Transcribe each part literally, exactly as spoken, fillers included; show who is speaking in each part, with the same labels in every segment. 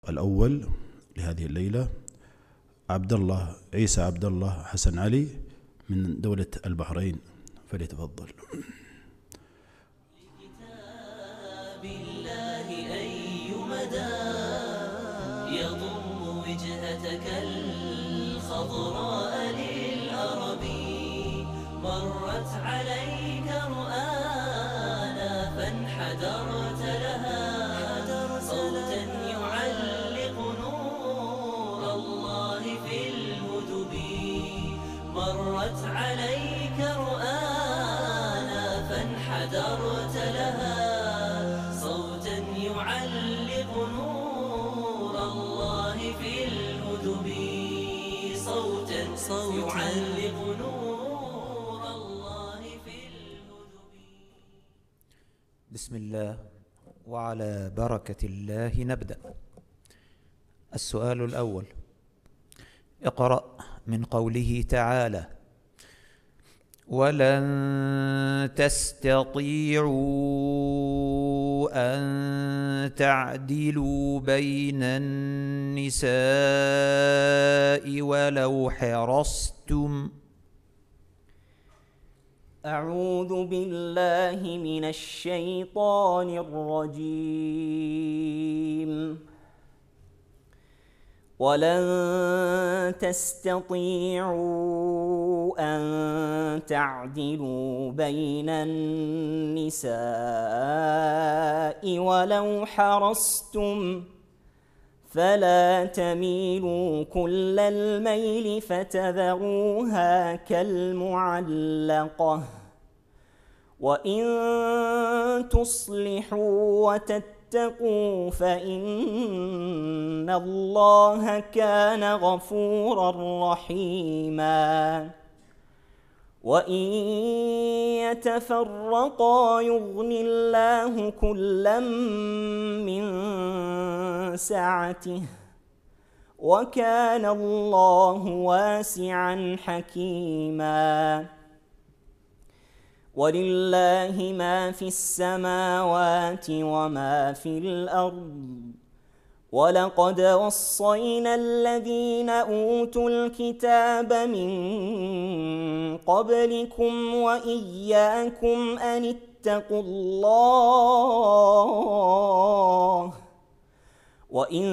Speaker 1: الأول لهذه الليلة عبد الله عيسى عبد الله حسن علي من دولة البحرين، فليتفضل.
Speaker 2: لكتاب الله أي مدى يضم وجهتك الخضراء للأرب، مرت عليك رؤانا فانحدرت لها صوتا يعلق نور الله في الهدب، مرت عليك رؤانا فانحدرت لها صوتا يعلق نور الله في الهدب، صوتا يعلق نور الله في الهدب.
Speaker 3: بسم الله وعلى بركة الله نبدأ. السؤال الأول: اقرأ من قوله تعالى: ولن تستطيعوا أن تعدلوا بين النساء ولو حرصتم.
Speaker 4: أعوذ بالله من الشيطان الرجيم. ولن تستطيعوا أن تعدلوا بين النساء ولو حرصتم، فلا تميلوا كل الميل فتذروها كالمعلقة، وإن تصلحوا وتتقوا فإن الله كان غفورا رحيما. وإن يتفرقا يغن الله كلا من سعته، وكان الله واسعا حكيما. ولله ما في السماوات وما في الأرض، ولقد وصينا الذين أوتوا الكتاب من قبلكم وإياكم أن اتقوا الله، وإن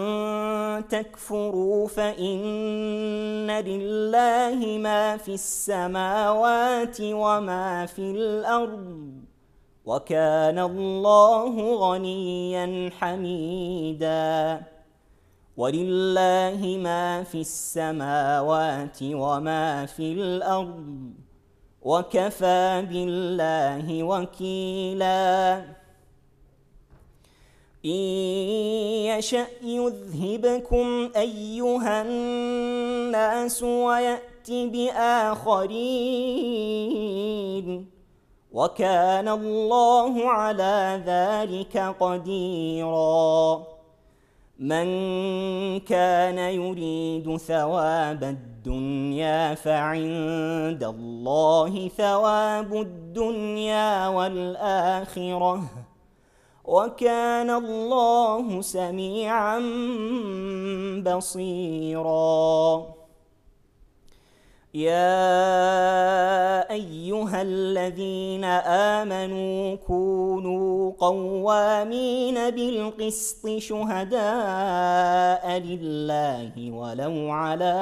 Speaker 4: تكفروا فإن لله ما في السماوات وما في الأرض، وكان الله غنيا حميدا. ولله ما في السماوات وما في الأرض، وكفى بالله وكيلا. إن يشأ يذهبكم أيها الناس ويأت بآخرين، وكان الله على ذلك قديرا. من كان يريد ثواب الدنيا فعند الله ثواب الدنيا والآخرة، وكان الله سميعا بصيرا. يا أيها الذين آمنوا كونوا قوامين بالقسط شهداء لله ولو على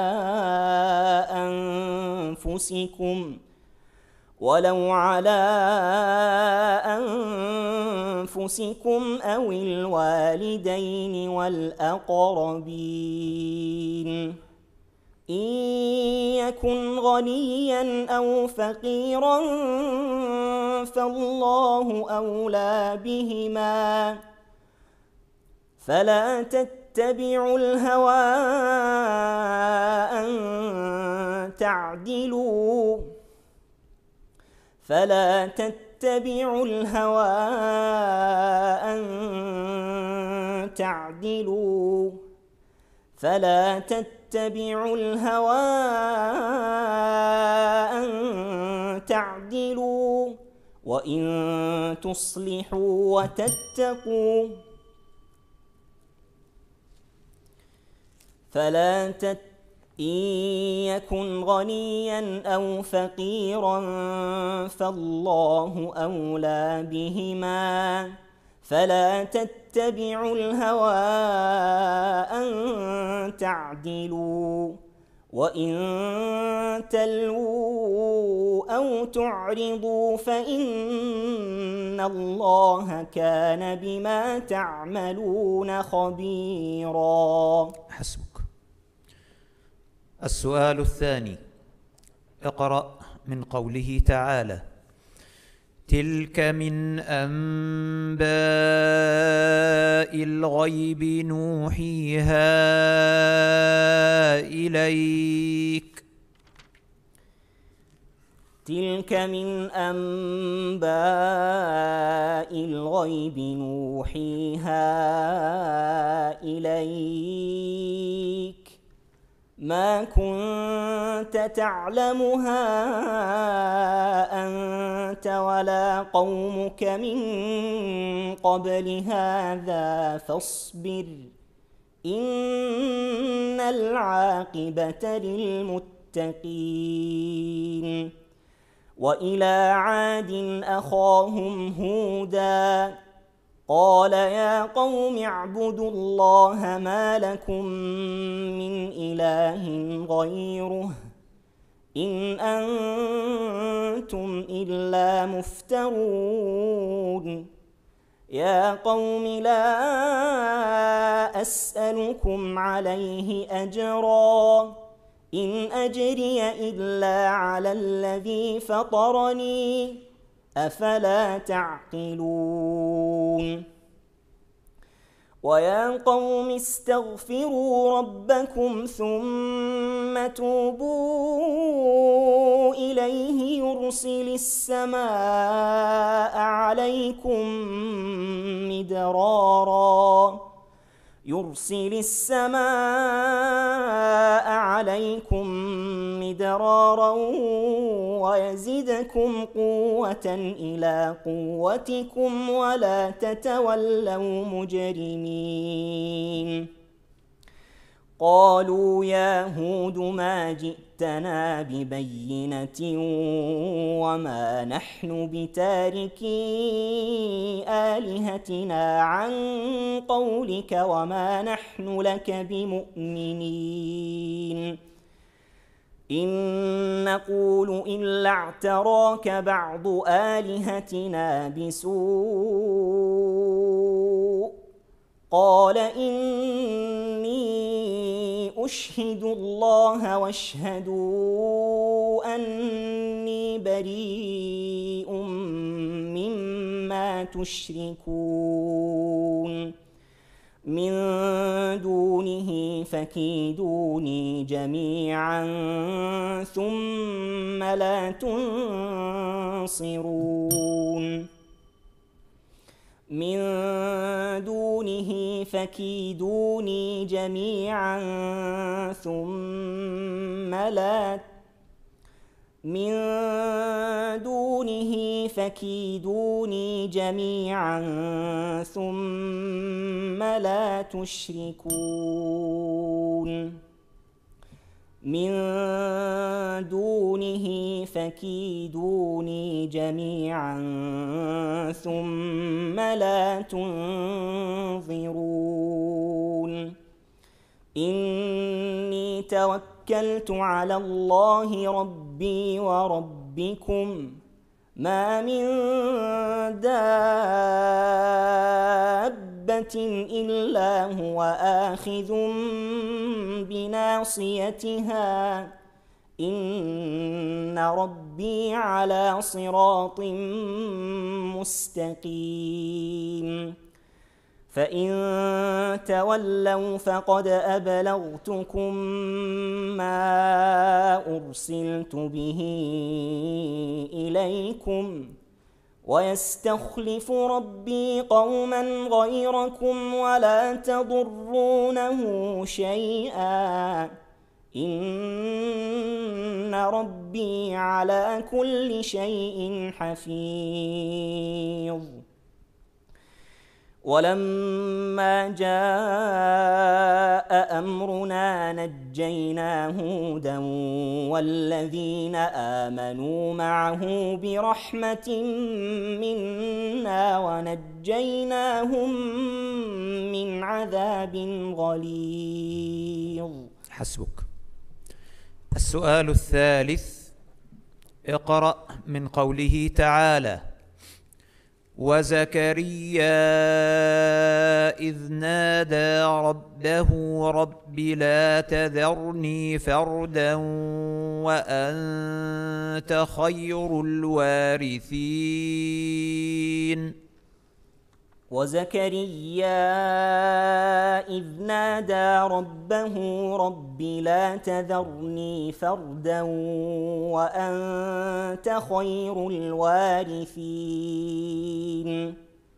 Speaker 4: أنفسكم ولو على أنفسكم أو الوالدين والأقربين، إن يكن غنيا أو فقيرا فالله أولى بهما، فلا تتبعوا الهوى أن تعدلوا فلا تتبعوا الهوى أن تعدلوا فلا تتبعوا الهوى أن تعدلوا وإن تصلحوا وتتقوا فلا تت إن يكن غنيا أو فقيرا فالله أولى بهما فلا تتبعوا الهوى أن تعدلوا وإن تلووا أو تعرضوا فإن الله كان بما تعملون خبيرا.
Speaker 3: حسبك. السؤال الثاني: اقرأ من قوله تعالى: تلك من أنباء الغيب نوحيها إليك.
Speaker 4: تلك من أنباء الغيب نوحيها إليك ما كنت تعلمها أنت ولا قومك من قبل هذا فاصبر إن العاقبة للمتقين. وإلى عاد أخاهم هودا قال يا قوم اعبدوا الله ما لكم من إله غيره إن أنتم إلا مفترون. يا قوم لا أسألكم عليه أجرا إن أجري إلا على الذي فطرني أفلا تعقلون. ويا قوم استغفروا ربكم ثم توبوا إليه يرسل السماء عليكم مدرارا يرسل السماء عليكم مدرارا ويزدكم قوة إلى قوتكم ولا تتولوا مجرمين. قالوا يا هود ما جئتنا ببينة وما نحن بتاركي آلهتنا عن قولك وما نحن لك بمؤمنين. إن نقول إلا اعتراك بعض آلهتنا بسوء قال إني أشهد الله واشهدوا أني بريء مما تشركون من دونه فكيدوني جميعا ثم لا تنصرون من دونه فكيدوني جميعا ثم لا من دونه فكيدوني جميعا ثم لا تشركون من دونه فكيدوني جميعا ثم لا تنظرون. إني توكلت على الله ربي وربكم ما من دابة إلا هو آخذ بناصيتها إن ربي على صراط مستقيم. فإن تولوا فقد أبلغتكم ما أرسلت به إليكم ويستخلف ربي قوما غيركم ولا تضرونه شيئا إن ربي على كل شيء حفيظ. ولما جاء جاء أمرنا نجينا هودا والذين آمنوا معه برحمة منا ونجيناهم من عذاب غليظ.
Speaker 3: حسبك. السؤال الثالث: اقرأ من قوله تعالى: وزكريا إذ نادى ربه رب لا تذرني فردا وأنت خير الوارثين.
Speaker 4: وزكريا إذ نادى ربه رب لا تذرني فردا وأنت خير الوارثين.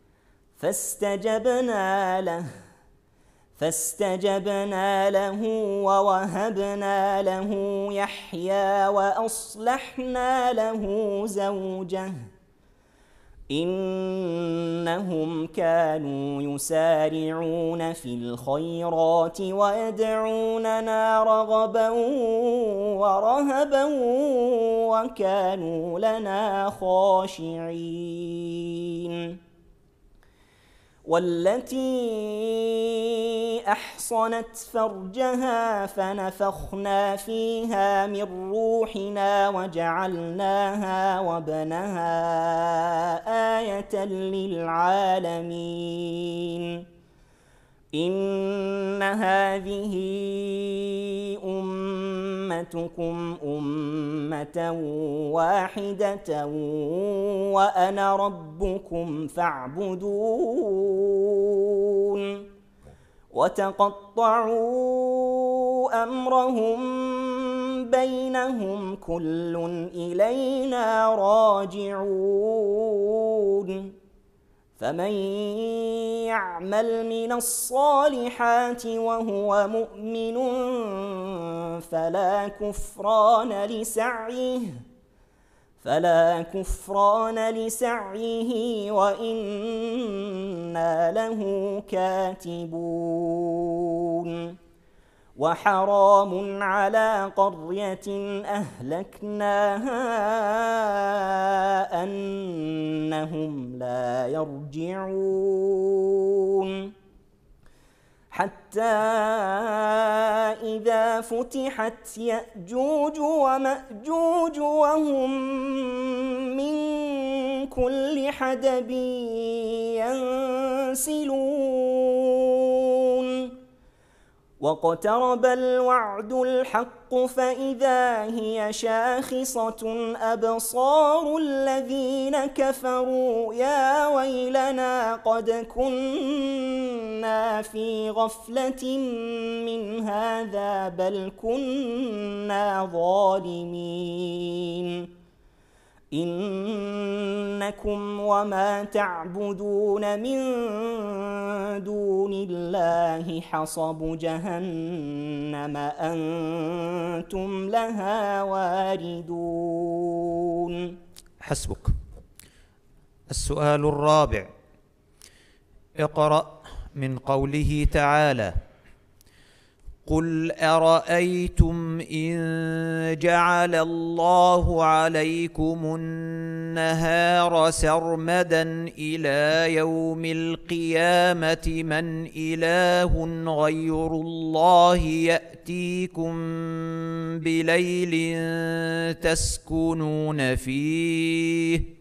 Speaker 4: فاستجبنا له فاستجبنا له ووهبنا له يحيى وأصلحنا له زوجه إنهم كانوا يسارعون في الخيرات ويدعوننا رغبا ورهبا وكانوا لنا خاشعين. والتي أحصنت فرجها فنفخنا فيها من روحنا وجعلناها وابنها آية للعالمين. إن هذه أمتكم أمة واحدة وأنا ربكم فاعبدون. وتقطعوا أمرهم بينهم كل إلينا راجعون. فمن يعمل من الصالحات وهو مؤمن فلا كفران لسعيه فلا كفران لسعيه وإنا له كاتبون. وحرام على قرية أهلكناها أنهم لا يرجعون. حتى إذا فتحت يأجوج ومأجوج وهم من كل حدب ينسلون. واقترب الوعد الحق فإذا هي شاخصة أبصار الذين كفروا يا ويلنا قد كنا في غفلة من هذا بل كنا ظالمين. إنكم وما تعبدون من دون الله حصب جهنم أنتم لها واردون.
Speaker 3: حسبك. السؤال الرابع: اقرأ من قوله تعالى: قل أرأيتم إن جعل الله عليكم النهار سرمدا إلى يوم القيامة من إله غير الله يأتيكم بليل تسكنون فيه.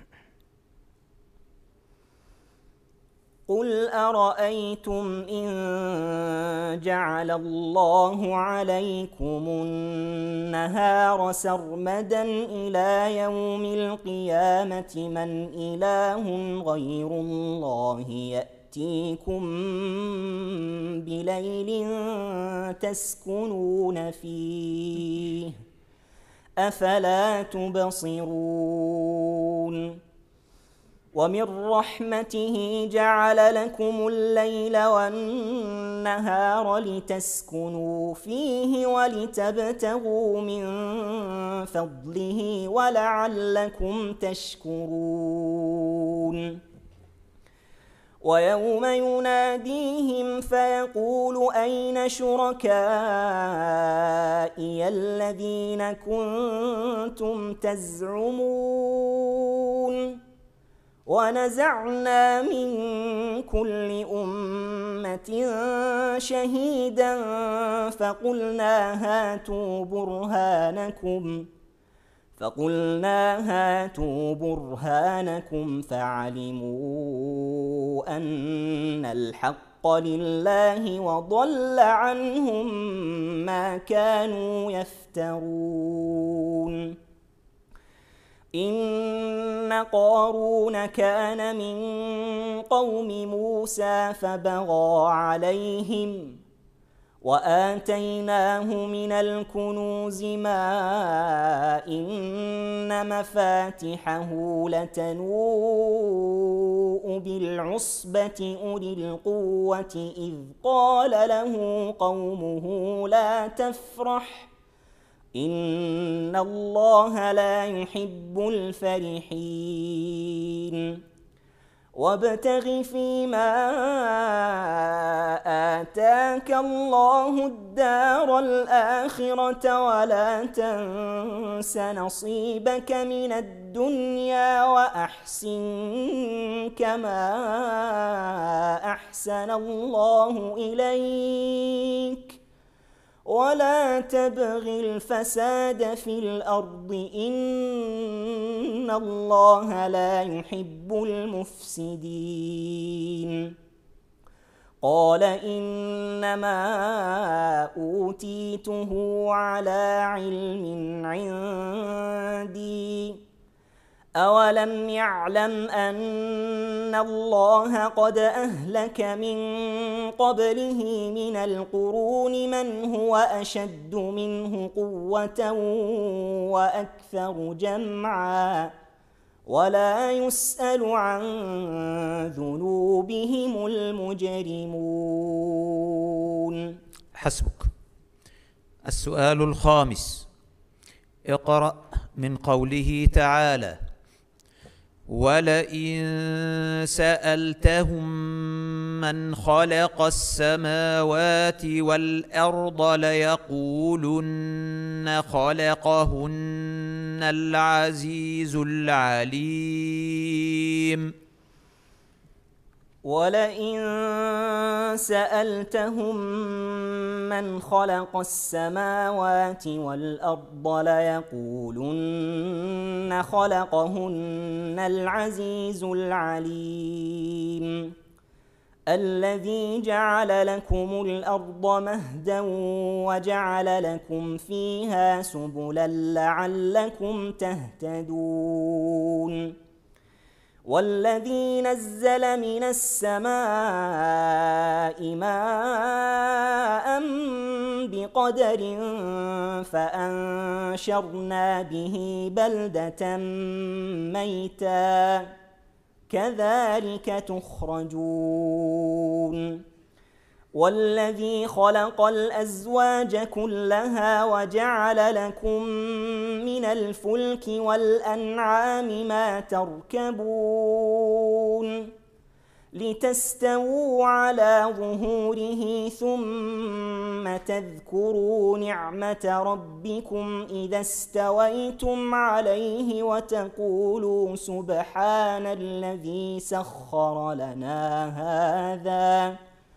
Speaker 4: قل أرأيتم إن جعل الله عليكم النهار سرمدا إلى يوم القيامة من إله غير الله يأتيكم بليل تسكنون فيه أفلا تبصرون. ومن رحمته جعل لكم الليل والنهار لتسكنوا فيه ولتبتغوا من فضله ولعلكم تشكرون. ويوم يناديهم فيقول أين شركائي الذين كنتم تزعمون ونزعنا من كل أمة شهيدا فقلنا هاتوا برهانكم فقلنا هاتوا برهانكم فعلموا أن الحق لله وضل عنهم ما كانوا يفترون إن قارون كان من قوم موسى فبغى عليهم وآتيناه من الكنوز ما إن مفاتحه لتنوء بالعصبة أولي القوة إذ قال له قومه لا تفرح إن الله لا يحب الفرحين وابتغ فيما آتاك الله الدار الآخرة ولا تنس نصيبك من الدنيا وأحسن كما أحسن الله إليك ولا تبغ الفساد في الأرض إن الله لا يحب المفسدين قال إنما أوتيته على علم عندي أولم يعلم أن الله قد أهلك من قبله من القرون من هو أشد منه قوة وأكثر جمعا ولا يسأل عن ذنوبهم المجرمون.
Speaker 3: حسبك. السؤال الخامس: اقرأ من قوله تعالى: ولئن سألتهم من خلق السماوات والأرض ليقولن خلقهن العزيز العليم.
Speaker 4: ولئن سألتهم من خلق السماوات والأرض ليقولن خلقهن العزيز العليم الذي جعل لكم الأرض مهدا وجعل لكم فيها سبلا لعلكم تهتدون والذي نزل من السماء ماء بقدر فأنشرنا به بلدة ميتا كذلك تخرجون والذي خلق الأزواج كلها وجعل لكم من الفلك والأنعام ما تركبون لتستووا على ظهوره ثم تذكروا نعمة ربكم إذا استويتم عليه وتقولوا سبحان الذي سخر لنا هذا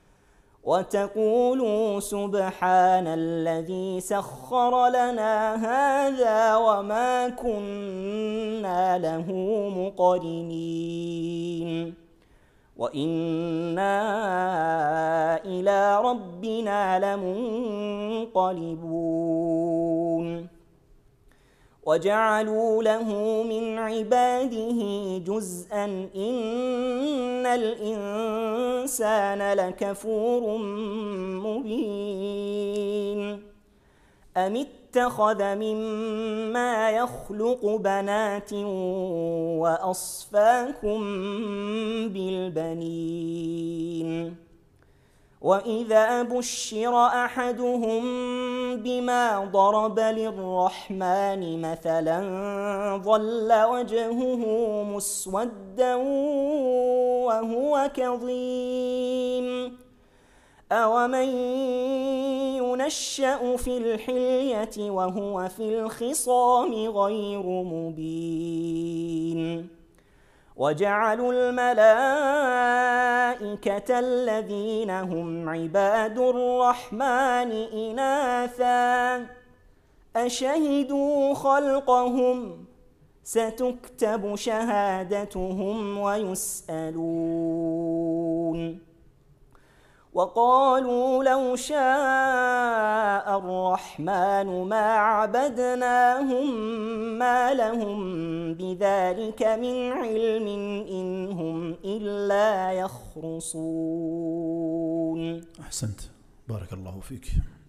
Speaker 4: وتقولوا سبحان الذي سخر لنا هذا وما كنا له مقرنين وإنا إلى ربنا لمنقلبون وجعلوا له من عباده جزءا إن الإنسان لكفور مبين أم اتخذ مما يخلق بنات وأصفاكم بالبنين وإذا بشر أحدهم بما ضرب للرحمن مثلا ظل وجهه مسودا وهو كظيم أومن ينشأ في الحلية وهو في الخصام غير مبين وجعلوا الملائكة الذين هم عباد الرحمن إناثا أشهدوا خلقهم ستكتب شهادتهم ويسألون وقالوا لو شاء الرحمن ما عبدناهم ما لهم بذلك من علم إن هم إلا يخرصون.
Speaker 1: أحسنت، بارك الله فيك.